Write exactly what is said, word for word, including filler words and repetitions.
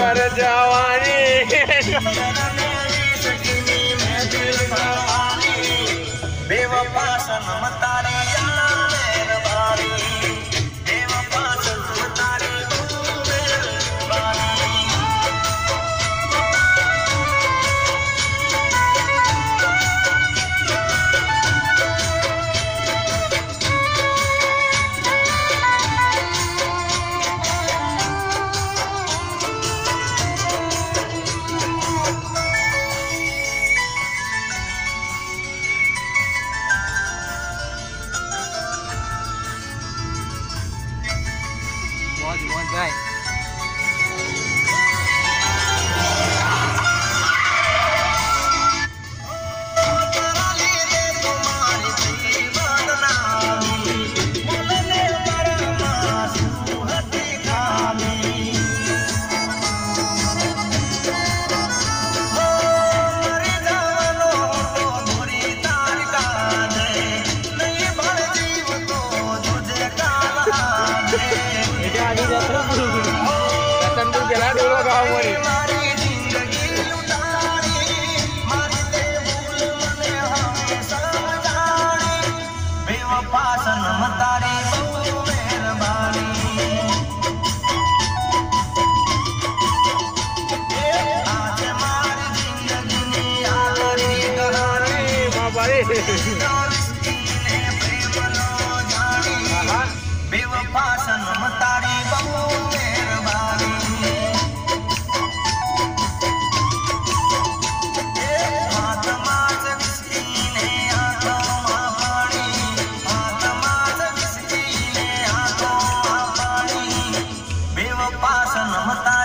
कर जवानी बेवफा सनम तारी यार मेहरबानी बेवफा सनम तारी मेहरबानी मौज मौज भाई जला डोलो गाँव में बेवफा सनम तारी बहु मेहरबानी आज मारी जिंदगी ने आखरी कहानी बाबारे बेवफा सनम तारी बहु मेहरबानी आत्मा से मिस्कीने आंखों में पानी आत्मा से मिस्कीने आंखों में पानी बेवफा सनम तारी